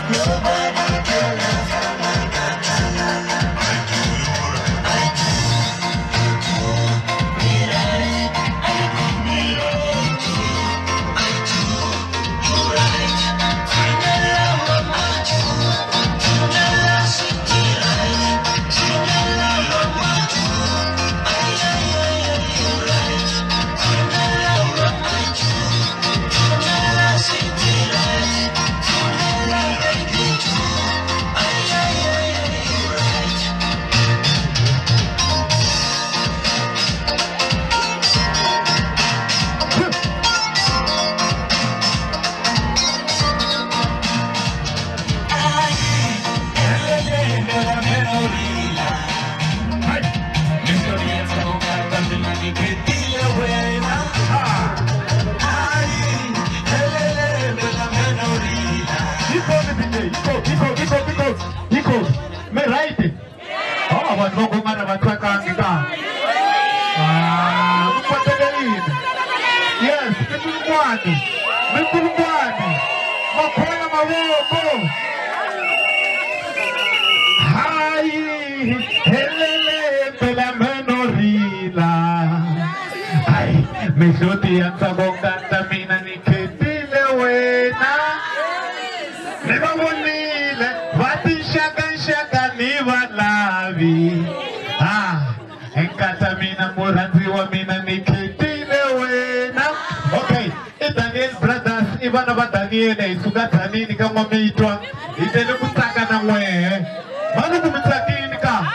Sugatani kama meitwa itende kutaka na mwe bado kumtakini ka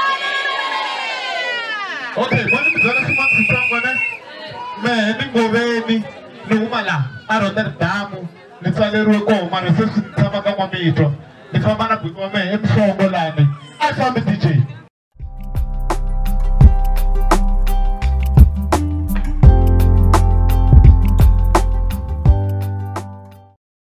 okay bado kuzana kuma kusangana me ningobeni numala Rotterdam nitwaleruwe ko mara sisi kama meitwa nifamana kwa me emsongolani asambiti